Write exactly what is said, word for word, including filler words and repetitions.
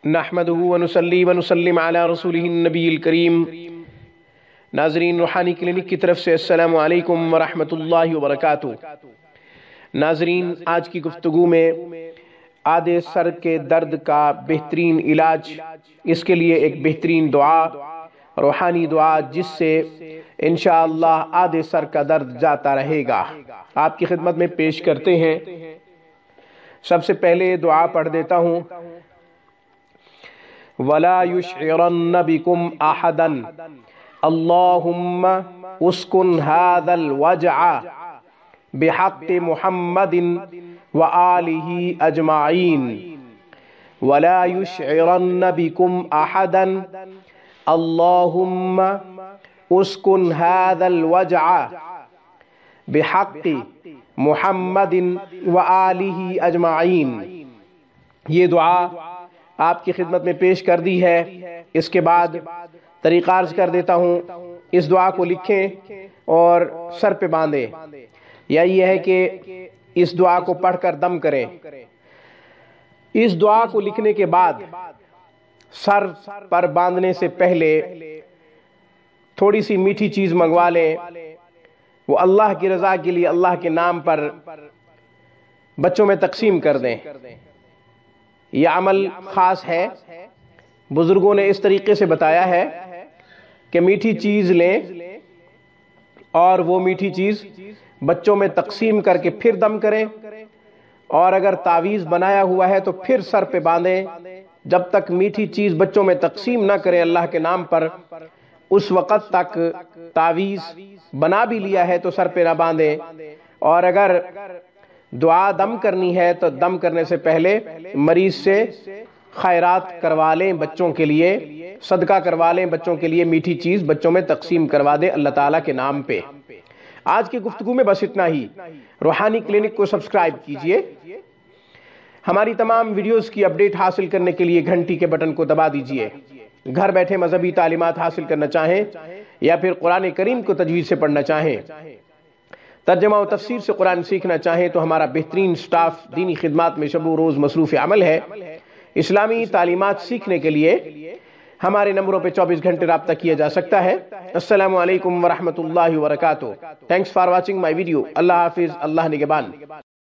نحمدہ ونصلی ونسلم علی رسولہ النبی الکریم۔ ناظرین، روحانی کلینک کی طرف سے السلام علیکم ورحمۃ اللہ وبرکاتہ۔ ناظرین، آج کی گفتگو میں آدھے سر کے درد کا بہترین علاج، اس کے لیے ایک بہترین دعا، روحانی دعا جس سے انشاءاللہ آدھے سر کا درد جاتا رہے گا، آپ کی خدمت میں پیش کرتے ہیں۔ سب سے پہلے دعا پڑھ دیتا ہوں۔ وَلَا يُشْعِرَنَّ بِكُمْ أَحَدًا اللہم اسکن هذا الوجع بحق محمد وآلہ اجمعین ولا یشعرن بکم احدا اللہم اسکن هذا الوجع بحق محمد وآلہ اجمعین۔ یہ دعا آپ کی خدمت میں پیش کر دی ہے۔ اس کے بعد طریقہ عرض کر دیتا ہوں۔ اس دعا کو لکھیں اور سر پہ باندھیں، یا یہ ہے کہ اس دعا کو پڑھ کر دم کریں۔ اس دعا کو لکھنے کے بعد سر پر باندھنے سے پہلے تھوڑی سی میٹھی چیز منگوا لیں، وہ اللہ کی رضا کے لیے اللہ کے نام پر بچوں میں تقسیم کر دیں۔ یہ عمل خاص ہے، بزرگوں نے اس طریقے سے بتایا ہے کہ میٹھی چیز لیں اور وہ میٹھی چیز بچوں میں تقسیم کر کے پھر دم کریں، اور اگر تعویذ بنایا ہوا ہے تو پھر سر پہ باندھیں۔ جب تک میٹھی چیز بچوں میں تقسیم نہ کریں اللہ کے نام پر، اس وقت تک تعویذ بنا بھی لیا ہے تو سر پہ نہ باندھیں۔ اور اگر دعا دم کرنی ہے تو دم کرنے سے پہلے مریض سے خیرات کروا لیں، بچوں کے لیے صدقہ کروا لیں، بچوں کے لیے میٹھی چیز بچوں میں تقسیم کروا دیں اللہ تعالیٰ کے نام پہ۔ آج کی گفتگو میں بس اتنا ہی۔ روحانی کلینک کو سبسکرائب کیجئے۔ ہماری تمام ویڈیوز کی اپڈیٹ حاصل کرنے کے لیے گھنٹی کے بٹن کو دبا دیجئے۔ گھر بیٹھے مذہبی تعلیمات حاصل کرنا چاہیں یا پھر قرآن کریم کو تجوید سے پڑھنا چاہیں، ترجمہ و تفسیر سے قرآن سیکھنا چاہیں تو ہمارا بہترین سٹاف دینی خدمات میں شب و روز مصروف عمل ہے۔ اسلامی تعلیمات سیکھنے کے لیے ہمارے نمبروں پہ چوبیس گھنٹے رابطہ کیا جا سکتا ہے۔ السلام علیکم ورحمۃ اللہ وبرکاتہ۔ Thanks for watching my video. اللہ حافظ، اللہ نگہبان۔